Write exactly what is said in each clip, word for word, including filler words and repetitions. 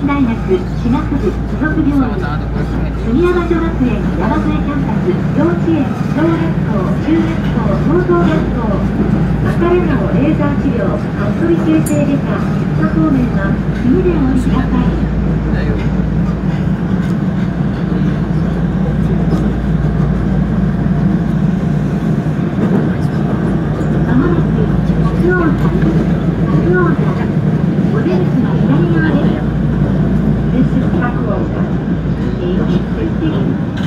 大学歯学部附属病院、杉山女学園山添キャンパス、幼稚園、小学校、中学校、高等学校、別れ顔レーザー治療、服部形成外科、北方面は次でお降りください。まもなく北大田、北大田、お出口は左側です。This is Pakuoka, H fifteen.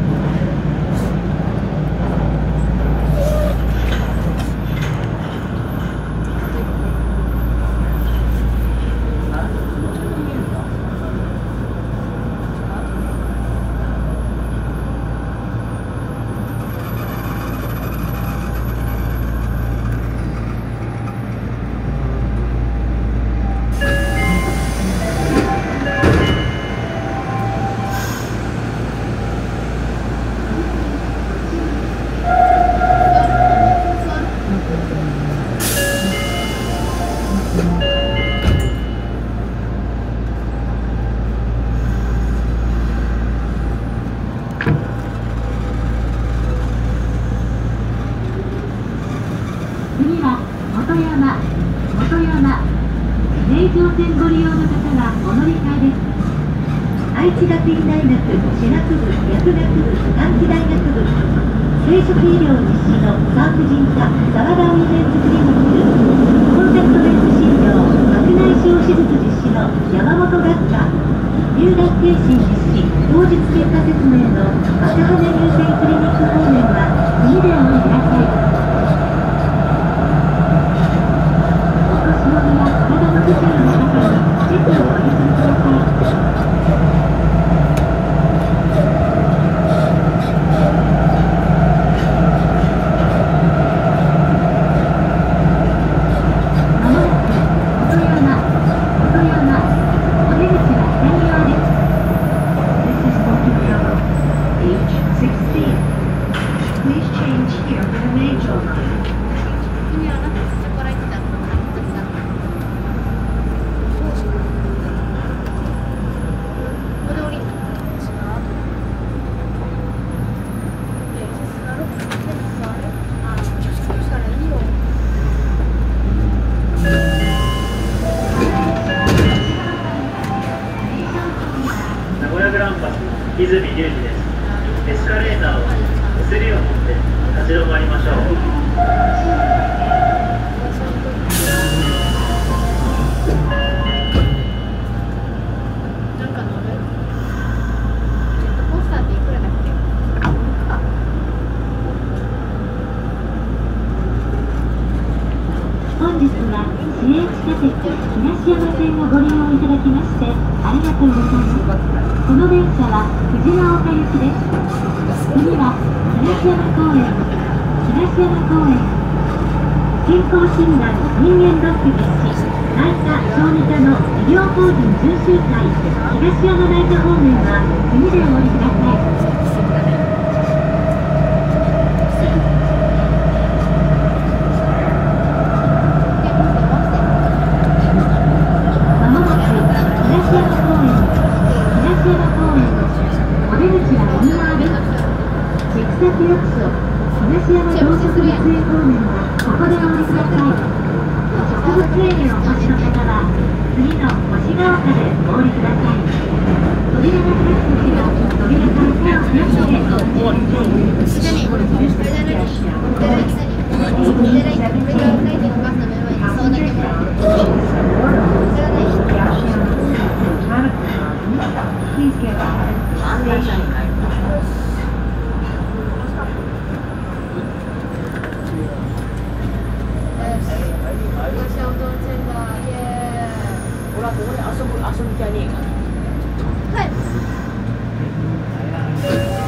次は本山、本山、名城線ご利用の方はお乗り換えです。愛知学院大学歯学部、薬学部、短期大学部、生殖医療実施の産婦人科沢田ウィメンズクリニック、コンタクトレンズ診療、白内障手術実施の山本学科、入学検診実施、当日結果説明の赤羽優先クリニック方面は次でお降りください。チェックをお急ぎください。 泉隆二です。エスカレーターを手すりを持って立ち止まりましょう。 本日は市営地下鉄東山線をご利用いただきましてありがとうございます。この電車は藤が丘行きです。次は東山公園、東山公園、健康診断人間ドック実施、内科小児科の医療法人巡習会東山内科方面は次でお降りください。千崎役所、東山動植物園方面はここでお降りください。植物園へお越しの方は次の星ヶ丘でお降りください。扉が開くときは扉から手を離してお待ちください。 俺はここで遊ぶ遊びじゃねえから。はい。